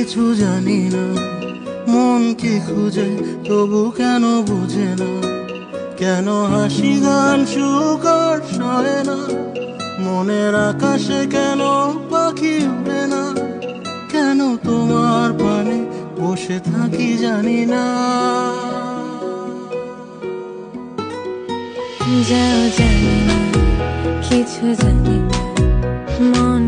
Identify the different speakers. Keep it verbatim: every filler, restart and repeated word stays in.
Speaker 1: কিছু জানি না, মন কি খুঁজে তবু কেন বুঝে না, কেন হাসি গান সুখ আর সয় না, মনের আকাশে কেন পাখি উড়ে না, কেন তোমার পানে বসে থাকি জানি না।
Speaker 2: যাও জানি না, কিছু জানি না, মন